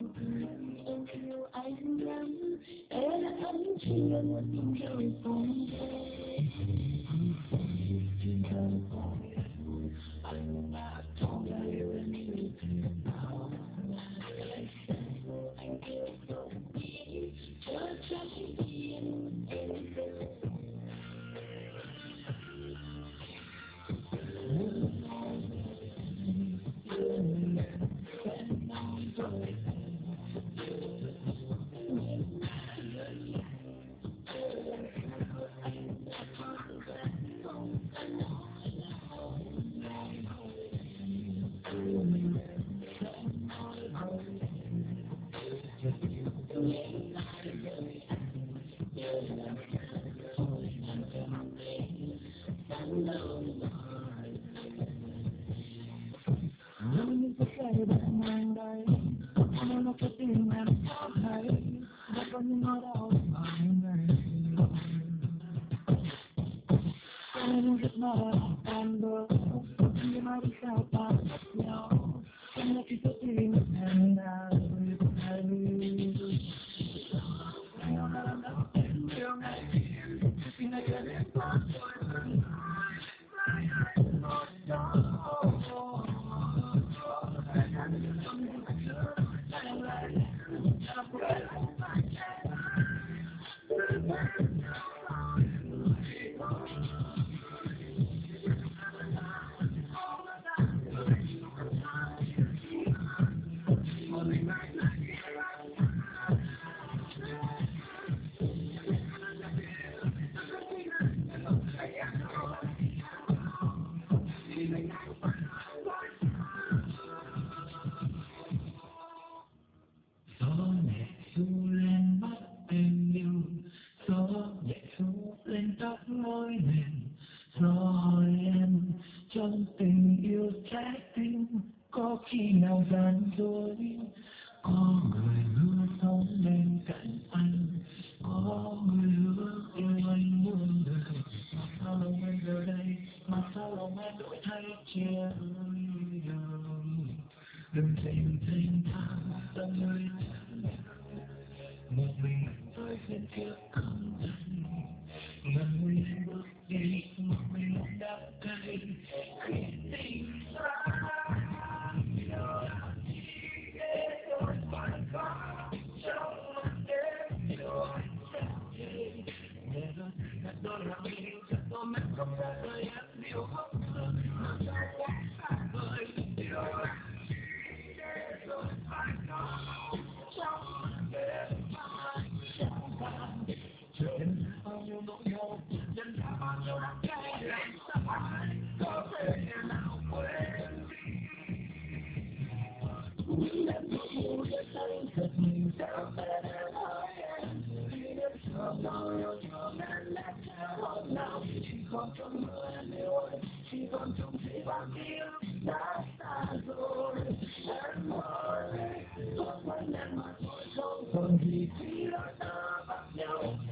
Em yêu anh lắm, em là anh chỉ là một tình rồi không về. Anh đã trong đời em yêu thương nào, anh yêu không biết chớ trách tim em. Những cái cây bạn mang đây, nó là cái tim em có thấy, đã có những nỗi đau ở này. Em rất mơ em bước, nhưng mà vì sao ta mất nhau? Em là cái tim em đã rời tay. Anh yêu là lần đầu tiên yêu ngày, vì ngày kia đến quá rồi. Gió nhẹ du lên mắt em yêu, gió nhẹ du lên tóc môi mềm, gió hỏi em trong tình yêu trái tim có khi nào gian dối. Có người hứa sống bên cạnh anh, có người hứa yêu anh muôn đời, mà sao lòng em giờ đây, mà sao lòng em đổi thay chia đôi. Đừng tìm thanh thang tâm nơi một mình tôi bên kia không thành, ngần nguy bước đi một mình đã cay khi tình xa. Điều là gì để tôi phải có trong lòng đêm điều anh chẳng thể nhẹ hơn đặt đôi lòng yêu cho tôi mất không ra đời em điều không ngờ nó sao quá xa vời. Điều là gì để tôi phải có trong lòng đêm chuyện bao nhiêu nỗi đau nhân ra bao nhiêu đắng cay làm sao ai có thể nào quên đi. Em yêu để thấy thật mình sao sẽ hỏi em khi đến sớm nào yêu thương em là theo hôm nào chỉ còn trong mưa em yêu ơi, chỉ còn trong giây phút yêu đã xa rồi. Em hỏi không phải em mà thôi không còn gì khi đã ta bắt nhau.